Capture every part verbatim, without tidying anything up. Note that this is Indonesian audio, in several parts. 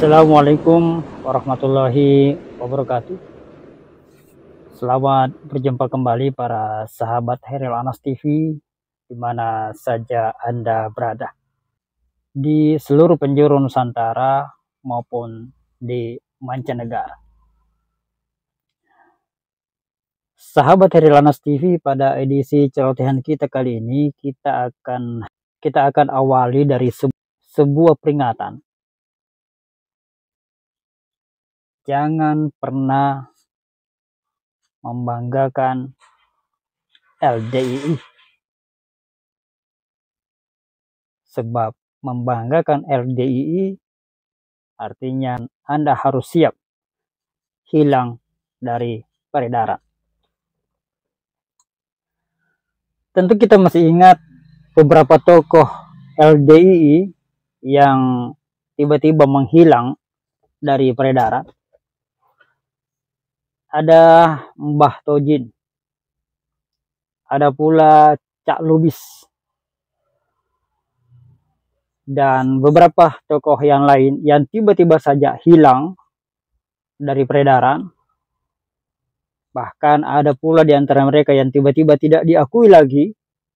Assalamualaikum warahmatullahi wabarakatuh. Selamat berjumpa kembali para sahabat Hairil Anas T V di mana saja Anda berada, di seluruh penjuru Nusantara maupun di mancanegara. Sahabat Hairil Anas T V, pada edisi celotehan kita kali ini kita akan kita akan awali dari sebu sebuah peringatan. Jangan pernah membanggakan L D I I, sebab membanggakan L D I I artinya Anda harus siap hilang dari peredaran. Tentu kita masih ingat beberapa tokoh L D I I yang tiba-tiba menghilang dari peredaran. Ada Mbah Tojin, ada pula Cak Lubis, dan beberapa tokoh yang lain yang tiba-tiba saja hilang dari peredaran. Bahkan ada pula di antara mereka yang tiba-tiba tidak diakui lagi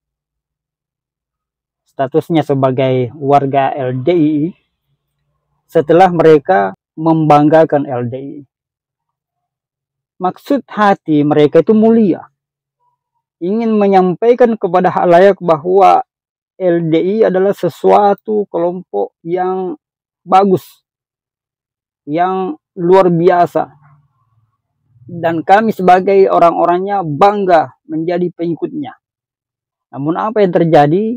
statusnya sebagai warga L D I I setelah mereka membanggakan L D I I. Maksud hati mereka itu mulia, ingin menyampaikan kepada halayak bahwa L D I I adalah sesuatu kelompok yang bagus, yang luar biasa, dan kami sebagai orang-orangnya bangga menjadi pengikutnya. Namun apa yang terjadi?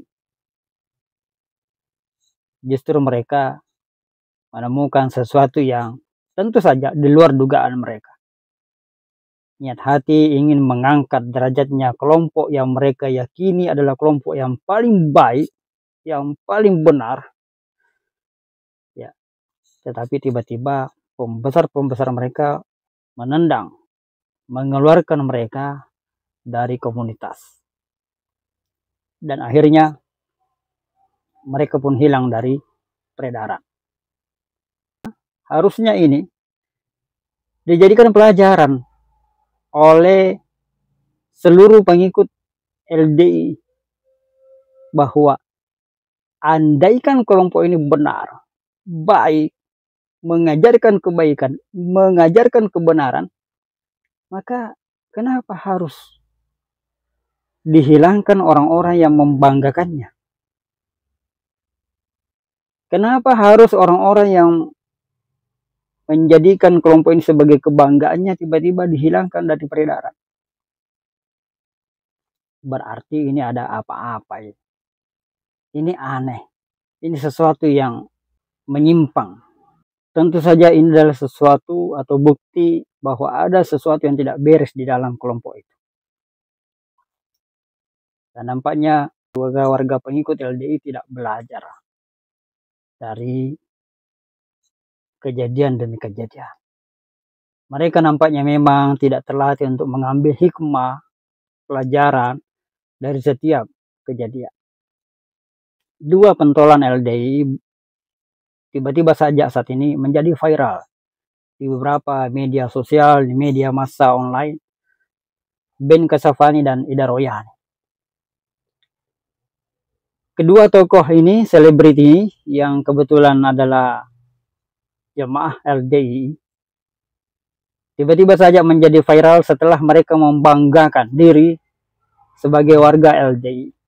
Justru mereka menemukan sesuatu yang tentu saja di luar dugaan mereka. Niat hati ingin mengangkat derajatnya kelompok yang mereka yakini adalah kelompok yang paling baik, yang paling benar. Ya, tetapi tiba-tiba pembesar-pembesar mereka menendang, mengeluarkan mereka dari komunitas. Dan akhirnya mereka pun hilang dari peredaran. Harusnya ini dijadikan pelajaran oleh seluruh pengikut L D I I bahwa andaikan kelompok ini benar, baik, mengajarkan kebaikan, mengajarkan kebenaran, maka kenapa harus dihilangkan orang-orang yang membanggakannya? Kenapa harus orang-orang yang menjadikan kelompok ini sebagai kebanggaannya tiba-tiba dihilangkan dari peredaran? Berarti ini ada apa-apa ya. Ini aneh. Ini sesuatu yang menyimpang. Tentu saja ini adalah sesuatu atau bukti bahwa ada sesuatu yang tidak beres di dalam kelompok itu. Dan nampaknya warga-warga pengikut L D I I tidak belajar dari kejadian demi kejadian. Mereka nampaknya memang tidak terlatih untuk mengambil hikmah, pelajaran dari setiap kejadian. Dua pentolan L D I I tiba-tiba saja saat ini menjadi viral di beberapa media sosial, di media massa online. Ben Kasyafani dan Ida Royani. Kedua tokoh ini, selebriti yang kebetulan adalah jemaah L D I I, tiba-tiba saja menjadi viral setelah mereka membanggakan diri sebagai warga L D I I.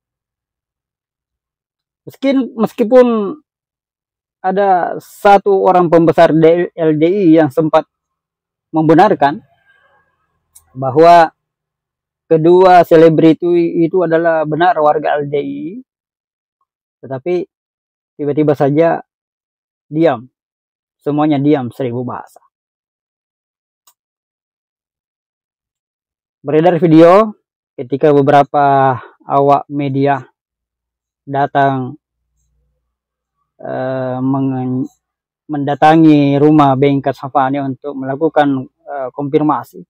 Meskipun, meskipun ada satu orang pembesar L D I I yang sempat membenarkan bahwa kedua selebriti itu adalah benar warga L D I I, tetapi tiba-tiba saja diam. Semuanya diam seribu bahasa. Beredar video ketika beberapa awak media datang eh, mendatangi rumah Ben Kasyafani untuk melakukan eh, konfirmasi.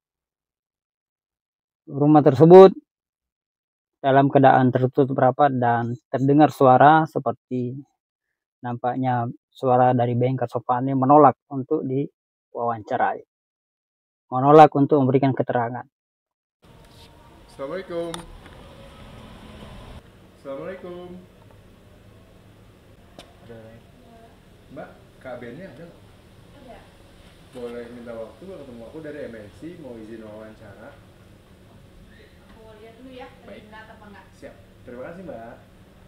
Rumah tersebut dalam keadaan tertutup rapat dan terdengar suara seperti nampaknya suara dari Ben Kasofani menolak untuk diwawancarai, menolak untuk memberikan keterangan. Assalamualaikum. Assalamualaikum. Ada Mbak, K B-nya ada nggak? Ada. Boleh minta waktu ketemu aku dari M N C, mau izin wawancara. Aku lihat dulu ya, baik. Benar apa enggak? Siap. Terima kasih Mbak.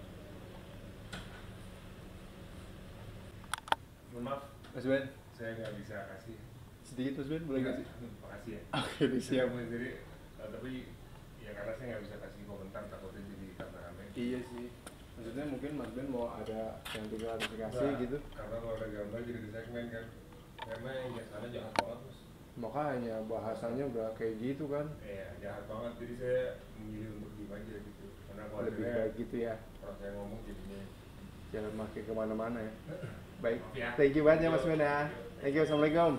Maaf, Mas Ben, saya nggak bisa kasih. sedikit Mas Ben, boleh nggak sih? Makasih ya. Oke, siap. Jadi, uh, tapi ya karena saya nggak bisa kasih komentar, takutnya jadi kameramen. Iya sih. Maksudnya mungkin Mas Ben mau ada yang tinggal klarifikasi Nah, gitu. karena kalau ada gambar jadi di segmen kan. Karena yang sana jahat banget Mas. Makanya bahasanya udah kayak gitu kan. Iya, jahat banget. Jadi saya memilih untuk diem aja gitu. Karena kalau Lebih saya, baik gitu ya. kalau saya ngomong jadinya. Jangan makin kemana-mana ya. Baik, Ya. thank you banget ya Mas Ben ya. Thank you, assalamualaikum.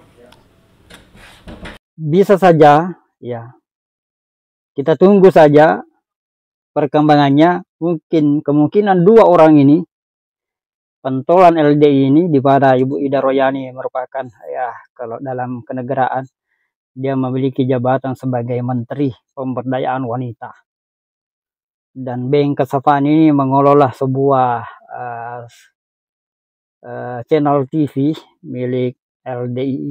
Bisa saja, ya. Kita tunggu saja perkembangannya. Mungkin kemungkinan dua orang ini, pentolan L D I ini, di mana Ibu Ida Royani merupakan, ya, kalau dalam kenegaraan dia memiliki jabatan sebagai Menteri Pemberdayaan Wanita, dan Ben Kasofani ini mengelola sebuah uh, uh, channel T V milik L D I.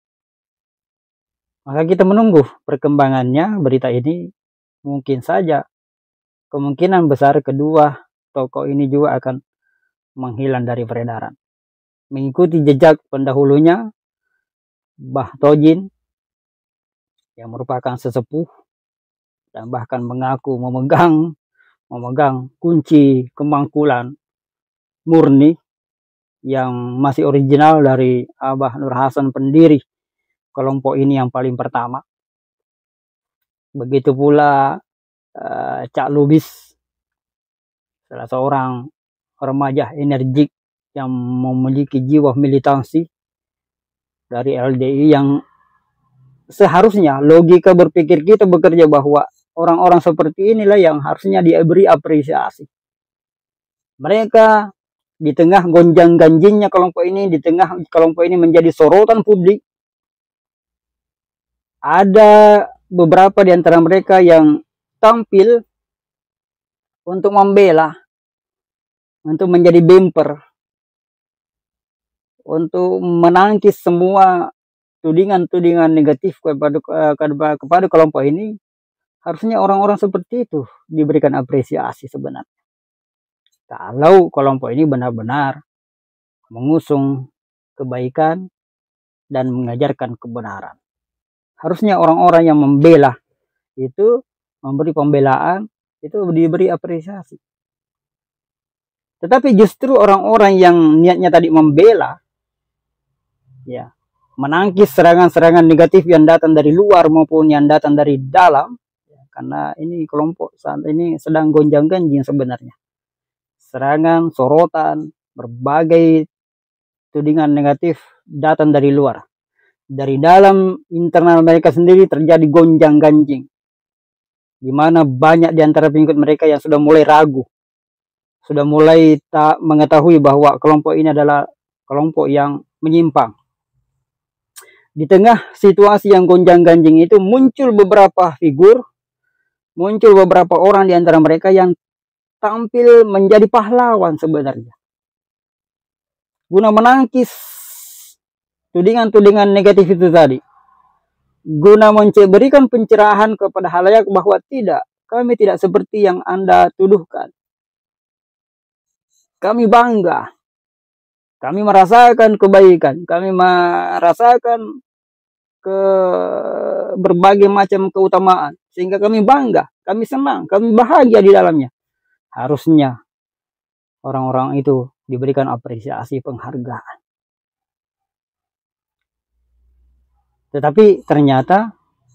Maka kita menunggu perkembangannya berita ini. Mungkin saja, kemungkinan besar kedua tokoh ini juga akan menghilang dari peredaran, mengikuti jejak pendahulunya Bah Tojin yang merupakan sesepuh dan bahkan mengaku memegang memegang kunci kemangkulan murni yang masih original dari Abah Nur Hasan, pendiri kelompok ini yang paling pertama. Begitu pula uh, Cak Lubis, salah seorang remaja energik yang memiliki jiwa militansi dari L D I, yang seharusnya logika berpikir kita bekerja bahwa orang-orang seperti inilah yang harusnya diberi apresiasi. Mereka di tengah gonjang-ganjingnya kelompok ini, di tengah kelompok ini menjadi sorotan publik, ada beberapa di antara mereka yang tampil untuk membela, untuk menjadi bumper, untuk menangkis semua tudingan-tudingan negatif kepada, kepada, kepada kelompok ini. Harusnya orang-orang seperti itu diberikan apresiasi sebenarnya. Kalau kelompok ini benar-benar mengusung kebaikan dan mengajarkan kebenaran, harusnya orang-orang yang membela itu, memberi pembelaan itu, diberi apresiasi. Tetapi justru orang-orang yang niatnya tadi membela, ya, menangkis serangan-serangan negatif yang datang dari luar maupun yang datang dari dalam, ya, karena ini kelompok saat ini sedang gonjang-ganjing sebenarnya. Serangan, sorotan, berbagai tudingan negatif datang dari luar. Dari dalam internal mereka sendiri terjadi gonjang-ganjing, di mana banyak di antara pengikut mereka yang sudah mulai ragu, sudah mulai tak mengetahui bahwa kelompok ini adalah kelompok yang menyimpang. Di tengah situasi yang gonjang-ganjing itu muncul beberapa figur, muncul beberapa orang di antara mereka yang tampil menjadi pahlawan sebenarnya, guna menangkis tudingan-tudingan negatif itu tadi, guna memberikan pencerahan kepada halayak bahwa tidak, kami tidak seperti yang Anda tuduhkan. Kami bangga, kami merasakan kebaikan, kami merasakan ke berbagai macam keutamaan, sehingga kami bangga, kami senang, kami bahagia di dalamnya. Harusnya orang-orang itu diberikan apresiasi, penghargaan. Tetapi ternyata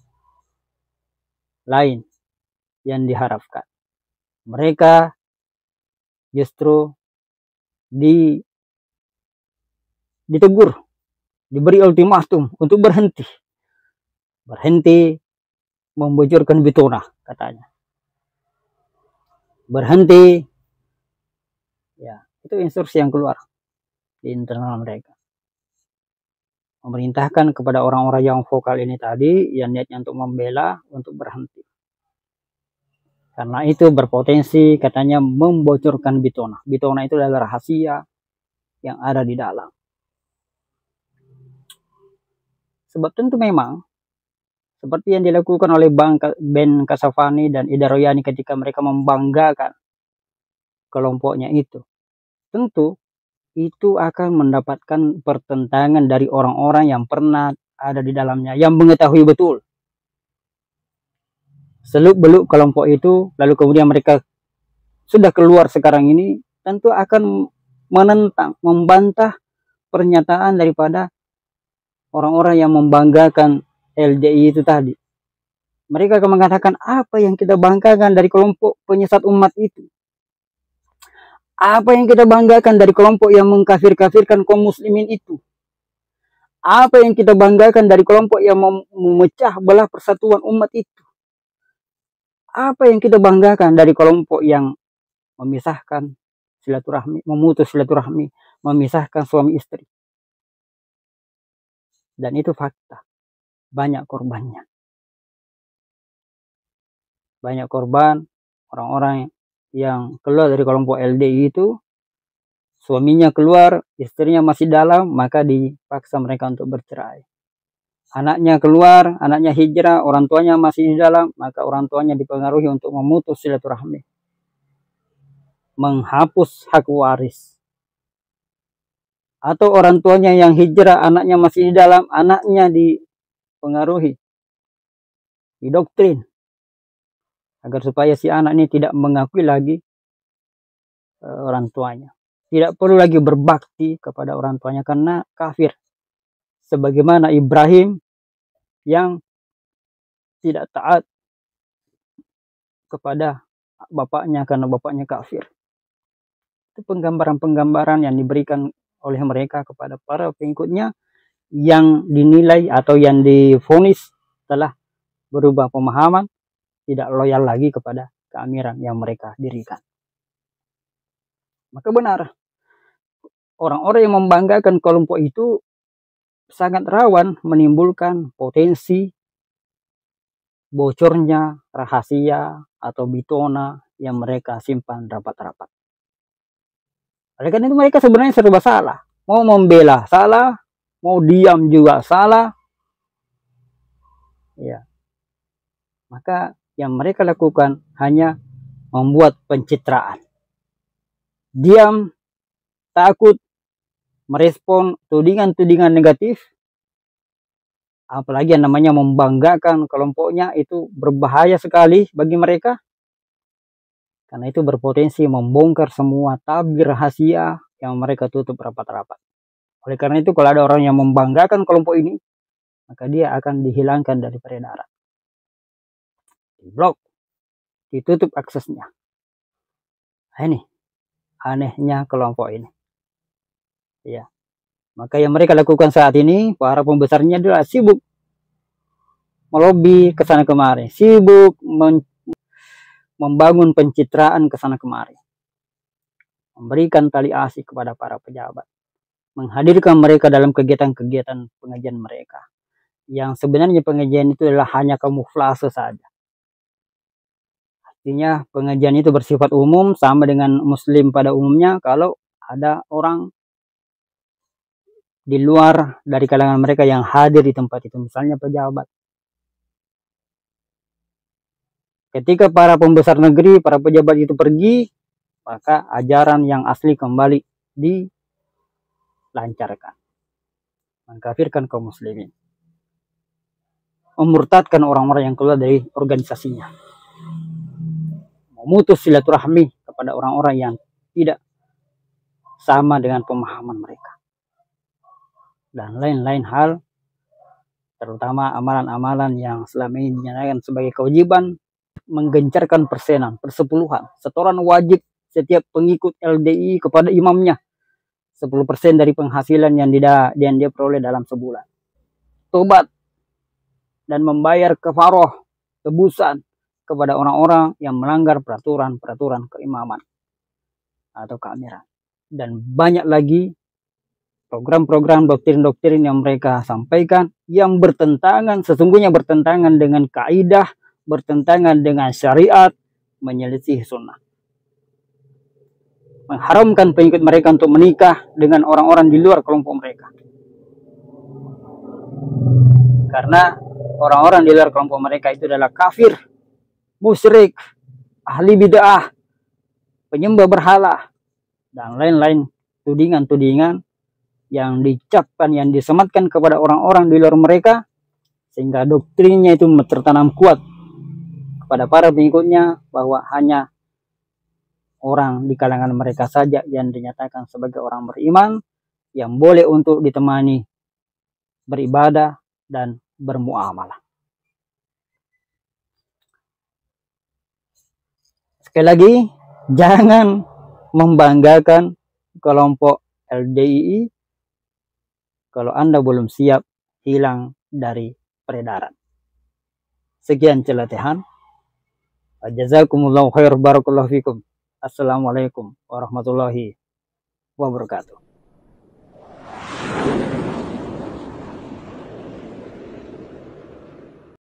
lain yang diharapkan. Mereka justru di, ditegur, diberi ultimatum untuk berhenti. Berhenti membujurkan Bitona, katanya. Berhenti, ya, itu instruksi yang keluar. di internal mereka. Memerintahkan kepada orang-orang yang vokal ini tadi yang niatnya untuk membela untuk berhenti. Karena itu berpotensi katanya membocorkan Bitona. Bitona itu adalah rahasia yang ada di dalam. Sebab tentu memang seperti yang dilakukan oleh Bang Ben Kasafani dan Ida Royani ketika mereka membanggakan kelompoknya itu. Tentu itu akan mendapatkan pertentangan dari orang-orang yang pernah ada di dalamnya, yang mengetahui betul seluk-beluk kelompok itu, lalu kemudian mereka sudah keluar sekarang ini, tentu akan menentang, membantah pernyataan daripada orang-orang yang membanggakan L D I itu tadi. Mereka akan mengatakan, apa yang kita banggakan dari kelompok penyesat umat itu? Apa yang kita banggakan dari kelompok yang mengkafir-kafirkan kaum muslimin itu? Apa yang kita banggakan dari kelompok yang memecah belah persatuan umat itu? Apa yang kita banggakan dari kelompok yang memisahkan silaturahmi, memutus silaturahmi, memisahkan suami istri? Dan itu fakta. Banyak korbannya. Banyak korban orang-orang yang keluar dari kelompok L D I itu, suaminya keluar, istrinya masih dalam, maka dipaksa mereka untuk bercerai. Anaknya keluar, anaknya hijrah, orang tuanya masih di dalam, maka orang tuanya dipengaruhi untuk memutus silaturahmi, menghapus hak waris. Atau orang tuanya yang hijrah, anaknya masih di dalam, anaknya dipengaruhi, didoktrin, agar supaya si anak ini tidak mengakui lagi uh, orang tuanya. Tidak perlu lagi berbakti kepada orang tuanya karena kafir. Sebagaimana Ibrahim yang tidak taat kepada bapaknya karena bapaknya kafir. Itu penggambaran-penggambaran yang diberikan oleh mereka kepada para pengikutnya yang dinilai atau yang divonis telah berubah pemahaman, tidak loyal lagi kepada keamiran yang mereka dirikan. Maka benar, orang-orang yang membanggakan kelompok itu sangat rawan menimbulkan potensi bocornya rahasia atau Bitona yang mereka simpan rapat-rapat. Oleh karena itu mereka sebenarnya serba salah. Mau membela salah, mau diam juga salah. Ya. Maka yang mereka lakukan hanya membuat pencitraan. Diam, takut merespon tudingan-tudingan negatif, apalagi yang namanya membanggakan kelompoknya, itu berbahaya sekali bagi mereka. Karena itu berpotensi membongkar semua tabir rahasia yang mereka tutup rapat-rapat. Oleh karena itu kalau ada orang yang membanggakan kelompok ini, maka dia akan dihilangkan dari peredaran. Diblok, ditutup aksesnya. Nah, ini anehnya kelompok ini. Ya. Maka yang mereka lakukan saat ini, para pembesarnya adalah sibuk melobi ke sana kemari, sibuk membangun pencitraan ke sana kemari, memberikan tali asih kepada para pejabat, menghadirkan mereka dalam kegiatan-kegiatan pengajian mereka, yang sebenarnya pengajian itu adalah hanya kamuflase saja. Artinya pengajian itu bersifat umum, sama dengan muslim pada umumnya. Kalau ada orang di luar dari kalangan mereka yang hadir di tempat itu, misalnya pejabat. Ketika para pembesar negeri, para pejabat itu pergi, maka ajaran yang asli kembali dilancarkan. Mengkafirkan kaum muslimin. Memurtadkan orang-orang yang keluar dari organisasinya. Memutus silaturahmi kepada orang-orang yang tidak sama dengan pemahaman mereka. Dan lain-lain hal, terutama amalan-amalan yang selama ini dinyatakan sebagai kewajiban, menggencarkan persenan, persepuluhan, setoran wajib setiap pengikut L D I kepada imamnya, sepuluh persen dari penghasilan yang dia, yang dia peroleh dalam sebulan. Tobat dan membayar kafaroh, tebusan kepada orang-orang yang melanggar peraturan-peraturan keimaman atau keamiran. Dan banyak lagi program-program doktrin-doktrin yang mereka sampaikan yang bertentangan, sesungguhnya bertentangan dengan kaidah, bertentangan dengan syariat, menyelisih sunnah. Mengharamkan pengikut mereka untuk menikah dengan orang-orang di luar kelompok mereka. Karena orang-orang di luar kelompok mereka itu adalah kafir, musyrik, ahli bid'ah, penyembah berhala, dan lain-lain tudingan-tudingan yang dicapkan, yang disematkan kepada orang-orang di luar mereka, sehingga doktrinnya itu tertanam kuat kepada para pengikutnya bahwa hanya orang di kalangan mereka saja yang dinyatakan sebagai orang beriman yang boleh untuk ditemani beribadah dan bermuamalah. Sekali lagi, jangan membanggakan kelompok L D I I kalau Anda belum siap hilang dari peredaran. Sekian celotehan. Jazakumullahu khair, barakallahu fikum. Assalamualaikum warahmatullahi wabarakatuh.